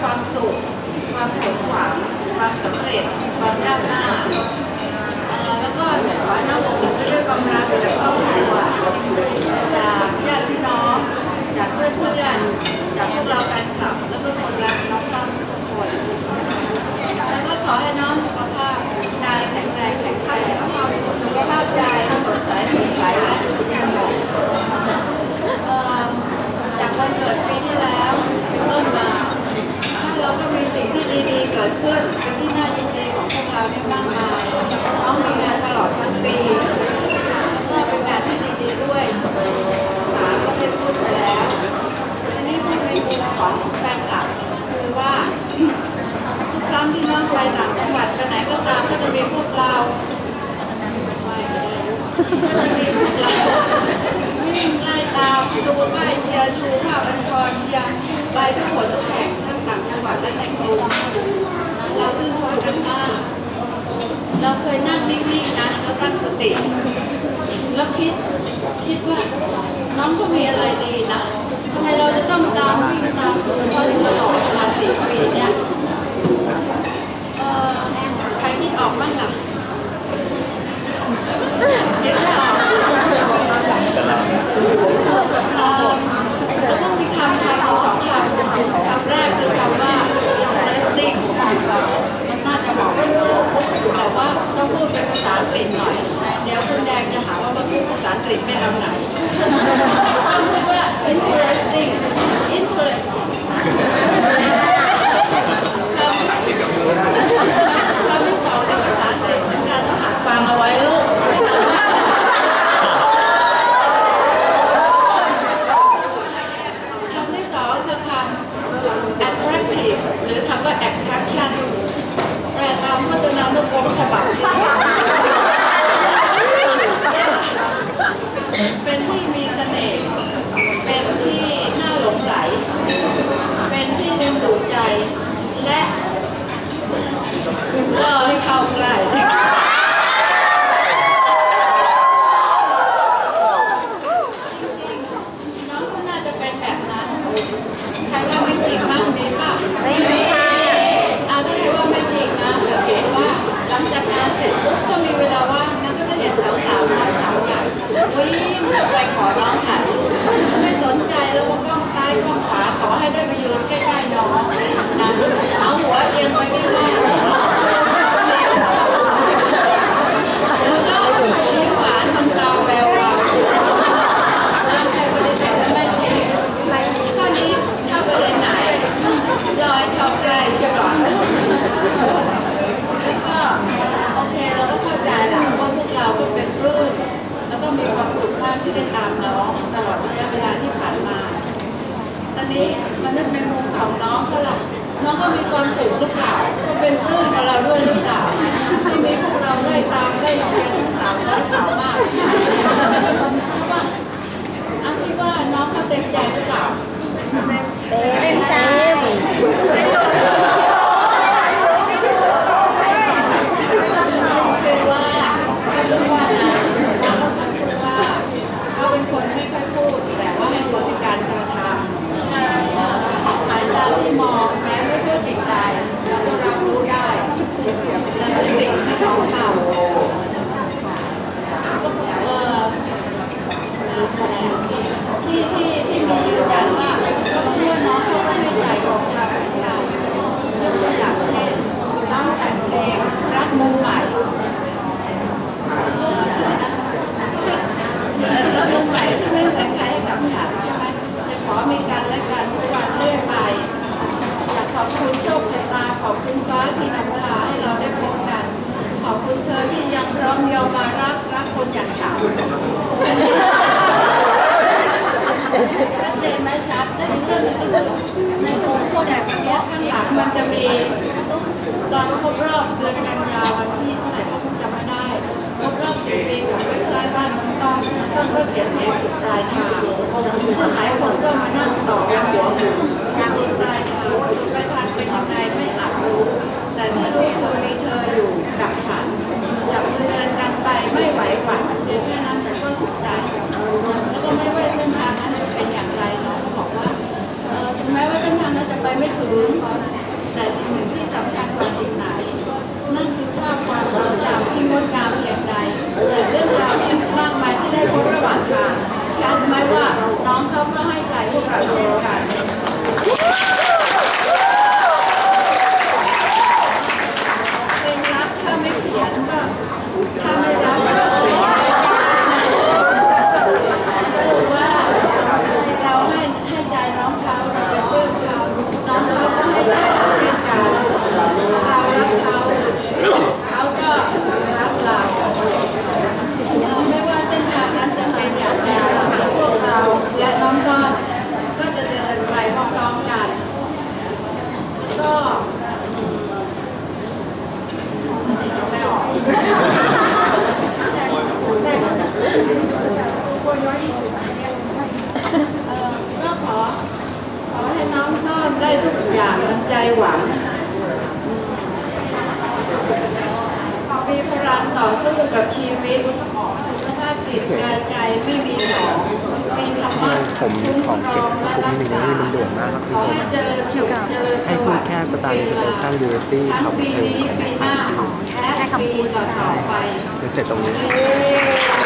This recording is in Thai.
ความสุขความสมหวังความสำเร็จความก้าวหน้าแล้วก็ขอให้น้องอบอุ่นไปด้วยความรักจากครอบครัวจากญาติพี่น้องจากเพื่อนๆจากพวกเราแฟนคลับแล้วก็คนรักน้องตั้งทุกคนแล้วก็ขอให้น้องสุขภาพกายแข็งแรงแข็งแรงสุขภาพใจสดใสและสุขภาพจากวันเกิดปีที่แล้วเป็นต้นมาเราก็มีสิ่งที่ดีๆเกิดขึ้นเป็นที่น่ายินดีของพวกเราในบ้านมาน้องมีงานตลอดทั้งปีก็เป็นงานที่ดีๆด้วยก็ได้พูดไปแล้วทีนี้พูดในมุมของแฟนคลับคือว่าทุกครั้งที่น้องไปต่างจังหวัดไปไหนก็ตามก็จะมีพวกเราวิ่งไล่ตามชูป้ายเชียร์ชูผ้าพันคอเชียร์ไปทุกคนทุกแห่งทั้งต่างจังหวัดและในกรุงเราชื่นชมกันมากเราเคยนั่งนิ่งๆนะเราตั้งสติแล้วคิดว่าน้องก็มีอะไรดีนะทำไมเราจะต้องตามวิ่งตามตัวเขาอยู่ตลอดมา4 ปีเนี่ยใครคิดออกบ้างล่ะคิดไม่ออกแล้วก็มีคำ2 คำแรกคือคำว่า interesting มันน่าจะบอกแต่ว่าต้องพูดเป็นภาษาอังกฤษหน่อยเดี๋ยวคุณแดงจะหาว่าพูดภาษาอังกฤษไม่เอาไหนต้องพูดว่า interesting คำที่2ในภาษาอังกฤษเป็นการต้องหัดฟังเอาไว้ลูกattractive หรือคำว่า attraction แปลตามพจนานุกรมฉบับเป็นที่มีเสน่ห์เป็นที่น่าหลงไหลเป็นที่ดึงดูดใจและล่อให้เข้าใกล้น้องก็น่าจะเป็นแบบนั้นใครว่าไม่จริงบ้างมีป่ะไม่มีถ้าใครว่าไม่จริงนะเห็นว่าหลังจากงานเสร็จปุ๊บก็มีเวลาว่างนะก็จะเห็นสาวๆน้อยสาวใหญ่วิ่งไปขอน้องถ่ายไม่สนใจแล้วว่ากล้องซ้ายกล้องขวาขอให้ได้ไปยืนใกล้ๆน้องนะเอาหัวเอียงไปใกล้ๆแล้วก็ยิ้มหวานทำตาแวววาวใครก็ได้แต่ไม่จริงข้อนี้เข้าไปเลยไหนลอยเข้าใกล้ใช่ไหมแล้วก็โอเคเราก็เข้าใจแหละว่าพวกเราก็เป็นปลื้มแล้วก็มีความสุขมากที่ได้ตามน้องตลอดระยะเวลาที่ผ่านมาตอนนี้มานึกในมุมของน้องเขาล่ะน้องก็มีความสุขหรือเปล่าก็เป็นปลื้มกับเราด้วยหรือเปล่าที่มีพวกเราได้ตามได้เชียร์ทั้ง300 สาวมากใช่ป่ะคิดว่าน้องเขาเต็มใจหรือเปล่าเต็มใจคือว่านะเขาเป็นคนไม่ค่อยพูดแต่ว่าให้ตัวที่การกระทำสายตาที่มองแม้ไม่พูดสิ่งใดเราก็รับรู้ได้และเป็นสิ่งที่เขาทำที่มียืนยันว่าก็เพื่อนน้องเขาไม่ให้ใจของเราเหมือนกันยกตัวอย่างเช่นน้องแต่งเพลงรักมุมใหม่แล้วมุมใหม่ที่ไม่เหมือนใครให้กับฉันใช่ไหมจะขอมีกันและกันทุกวันเรื่อยไปอยากขอบคุณโชคชะตาขอบคุณฟ้าที่นำเวลาให้เราได้พบกันขอบคุณเธอที่ยังพร้อมยอมมารักคนอย่างฉันชัดเจนไหมชัดในเรื่องในโซนพวกแบบนี้ข้างหลังมันจะมีตอนครบรอบเดือนกันยาวันที่เท่าไหร่ก็คงจำไม่ได้ครบรอบ10 ปีของเว็บไซต์บ้านน้องต้องก็เขียนเพลงสุดปลายทางซึ่งหลายคนก็มานั่งต่อกันหัวหมูสุดปลายทางเป็นยังไงไม่อาจรู้แต่ที่รู้คือมีเธออยู่กับฉันจับมือเดินกันไปไม่ไหวหวั่นเพียงแค่นั้นฉันก็สุขใจแล้วก็ไม่ว่าเส้นทางนั้นจะเป็นอย่างไรน้องก็บอกว่าถึงแม้ว่าเส้นทางนั้นจะไปไม่ถึงแต่สิ่งหนึ่งที่สำคัญกว่าสิ่งไหนนั่นคือภาพความทรงจำที่งดงามเพียงใดแต่เรื่องราวที่มากมายที่ได้พบระหว่างทางชัดไหมว่าน้องเขาก็ให้ใจพวกเราเช่นกันเป็นรักถ้าไม่เขียนก็ถ้าไม่รักก็เสียสรุปว่าเราให้ใจน้องเขาเราเป็นเพื่อนเขาน้องเขาก็ให้ใจเราเช่นกันเรารักเขาเขาก็รักเราไม่ว่าเส้นทางนั้นจะเป็นอย่างไรพวกเราและน้องก็จะเดินไปพร้อมๆกันก็ไม่ออกก็ขอให้น้องทอดได้ทุกอย่างดังใจหวังมีพลังต่อสู้กับชีวิตสุขภาพจิตใจไม่มีหมองมีธรรมะคุ้มครองและรักษาขอให้เจริญสุขเจริญสวัสดิ์ทั้งปีนี้ปีหน้าและปีต่อๆไปเสร็จตรงนี้